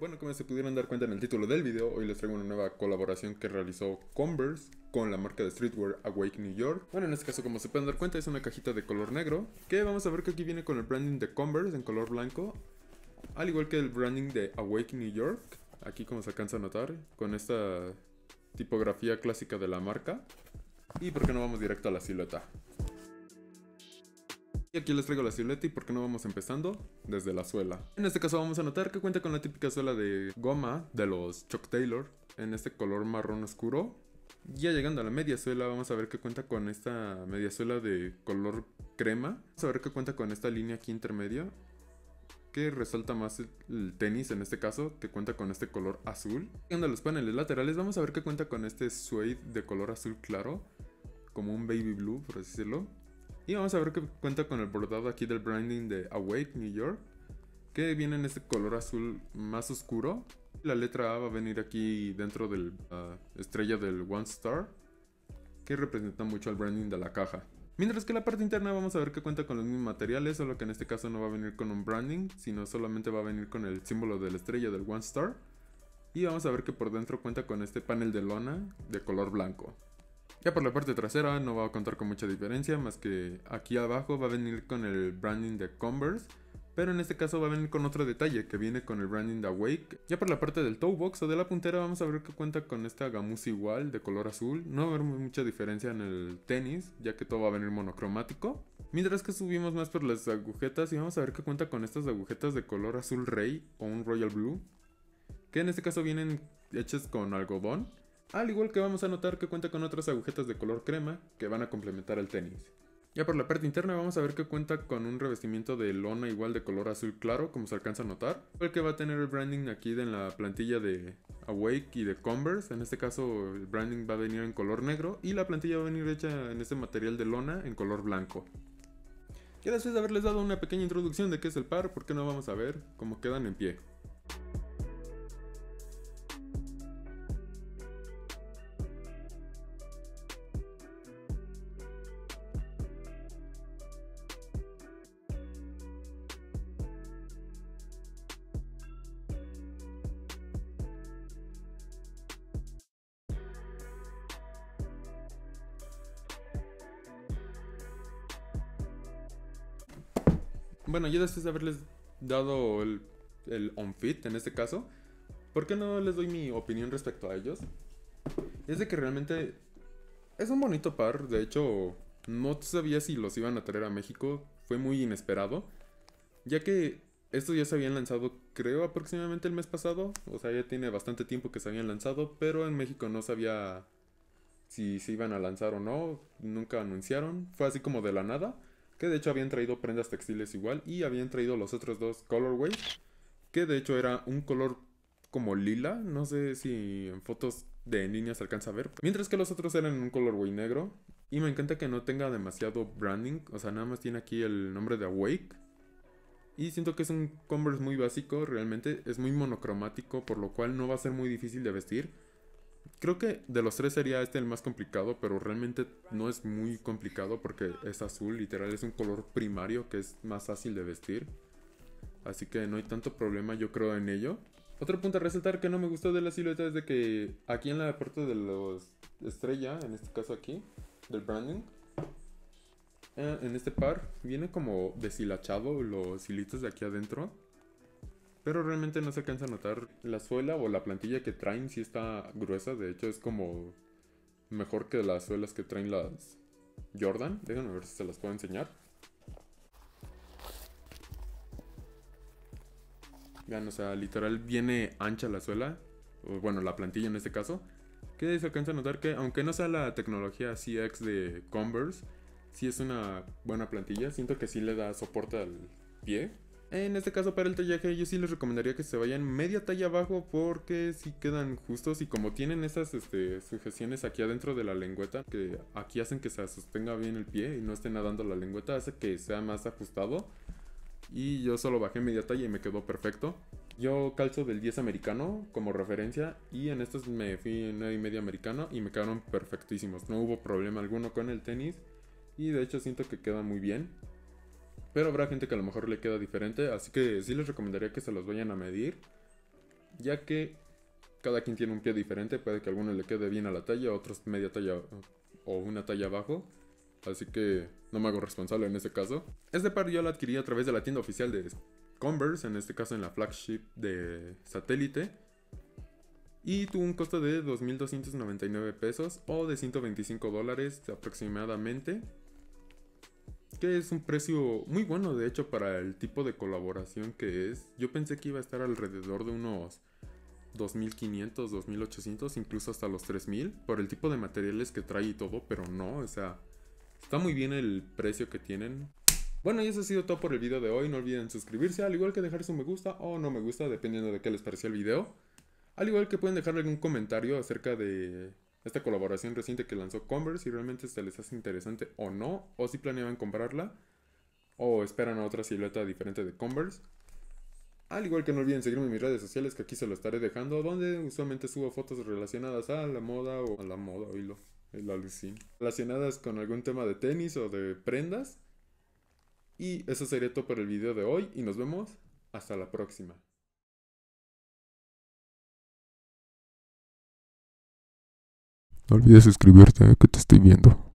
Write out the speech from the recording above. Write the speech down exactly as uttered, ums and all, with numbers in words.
Bueno, como se pudieron dar cuenta en el título del video, hoy les traigo una nueva colaboración que realizó Converse con la marca de streetwear Awake New York. Bueno, en este caso, como se pueden dar cuenta, es una cajita de color negro, que vamos a ver que aquí viene con el branding de Converse en color blanco, al igual que el branding de Awake New York, aquí como se alcanza a notar, con esta tipografía clásica de la marca. Y por qué no vamos directo a la silueta. Y aquí les traigo la silueta y por qué no vamos empezando desde la suela. En este caso vamos a notar que cuenta con la típica suela de goma de los Chuck Taylor en este color marrón oscuro. Ya llegando a la media suela vamos a ver que cuenta con esta media suela de color crema. Vamos a ver que cuenta con esta línea aquí intermedio que resalta más el tenis en este caso, que cuenta con este color azul. Llegando a los paneles laterales vamos a ver que cuenta con este suede de color azul claro, como un baby blue por así decirlo. Y vamos a ver que cuenta con el bordado aquí del branding de Awake New York, que viene en este color azul más oscuro. La letra A va a venir aquí dentro de la estrella del One Star, que representa mucho el branding de la caja. Mientras que la parte interna vamos a ver que cuenta con los mismos materiales, solo que en este caso no va a venir con un branding, sino solamente va a venir con el símbolo de la estrella del One Star. Y vamos a ver que por dentro cuenta con este panel de lona de color blanco. Ya por la parte trasera no va a contar con mucha diferencia, más que aquí abajo va a venir con el branding de Converse, pero en este caso va a venir con otro detalle que viene con el branding de Awake. Ya por la parte del toe box o de la puntera vamos a ver que cuenta con esta gamuza igual de color azul. No va a haber mucha diferencia en el tenis, ya que todo va a venir monocromático. Mientras que subimos más por las agujetas y vamos a ver que cuenta con estas agujetas de color azul rey o un royal blue, que en este caso vienen hechas con algodón. Al igual que vamos a notar que cuenta con otras agujetas de color crema que van a complementar el tenis. Ya por la parte interna vamos a ver que cuenta con un revestimiento de lona igual de color azul claro, como se alcanza a notar. El que va a tener el branding aquí en la plantilla de Awake y de Converse. En este caso el branding va a venir en color negro y la plantilla va a venir hecha en este material de lona en color blanco. Y después de haberles dado una pequeña introducción de qué es el par, ¿por qué no vamos a ver cómo quedan en pie? Bueno, ya después de haberles dado el, el on-fit en este caso, ¿por qué no les doy mi opinión respecto a ellos? Es de que realmente es un bonito par, de hecho no sabía si los iban a traer a México, fue muy inesperado, ya que estos ya se habían lanzado creo aproximadamente el mes pasado, o sea ya tiene bastante tiempo que se habían lanzado, pero en México no sabía si se iban a lanzar o no, nunca anunciaron, fue así como de la nada. Que de hecho habían traído prendas textiles igual y habían traído los otros dos colorways, que de hecho era un color como lila, no sé si en fotos de en línea se alcanza a ver, mientras que los otros eran un colorway negro. Y me encanta que no tenga demasiado branding, o sea, nada más tiene aquí el nombre de Awake. Y siento que es un Converse muy básico, realmente es muy monocromático, por lo cual no va a ser muy difícil de vestir. Creo que de los tres sería este el más complicado, pero realmente no es muy complicado porque es azul, literal es un color primario que es más fácil de vestir. Así que no hay tanto problema, yo creo, en ello. Otro punto a resaltar que no me gustó de la silueta es de que aquí en la parte de los estrella, en este caso aquí, del branding, eh, en este par viene como deshilachado los hilitos de aquí adentro. Pero realmente no se alcanza a notar la suela o la plantilla que traen, si está gruesa. De hecho es como mejor que las suelas que traen las Jordan. Déjenme ver si se las puedo enseñar. Vean, o sea, literal viene ancha la suela. O bueno, la plantilla en este caso. Que se alcanza a notar que aunque no sea la tecnología C X de Converse, sí es una buena plantilla. Siento que sí le da soporte al pie. En este caso para el tallaje yo sí les recomendaría que se vayan media talla abajo porque sí quedan justos y como tienen esas este, sujeciones aquí adentro de la lengüeta que aquí hacen que se sostenga bien el pie y no esté nadando la lengüeta, hace que sea más ajustado. Y yo solo bajé media talla y me quedó perfecto. Yo calzo del diez americano como referencia y en estos me fui en nueve y medio americano y me quedaron perfectísimos. No hubo problema alguno con el tenis y de hecho siento que queda muy bien. Pero habrá gente que a lo mejor le queda diferente, así que sí les recomendaría que se los vayan a medir. ya que cada quien tiene un pie diferente, puede que a alguno le quede bien a la talla, a otros media talla o una talla abajo, así que no me hago responsable en este caso. Este par yo lo adquirí a través de la tienda oficial de Converse, en este caso en la flagship de Satélite, y tuvo un costo de dos mil doscientos noventa y nueve pesos o de ciento veinticinco dólares aproximadamente, que es un precio muy bueno de hecho para el tipo de colaboración que es. Yo pensé que iba a estar alrededor de unos dos mil quinientos, dos mil ochocientos, incluso hasta los tres mil por el tipo de materiales que trae y todo, pero no, o sea, está muy bien el precio que tienen. Bueno, y eso ha sido todo por el video de hoy. No olviden suscribirse, al igual que dejar su me gusta o no me gusta, dependiendo de qué les pareció el video. Al igual que pueden dejarle algún comentario acerca de esta colaboración reciente que lanzó Converse, si realmente se les hace interesante o no, o si planeaban comprarla, o esperan a otra silueta diferente de Converse. Al igual que no olviden seguirme en mis redes sociales, que aquí se lo estaré dejando, donde usualmente subo fotos relacionadas a la moda o a la moda, oílo, el alucín, relacionadas con algún tema de tenis o de prendas. Y eso sería todo por el video de hoy y nos vemos hasta la próxima. No olvides suscribirte, que te estoy viendo.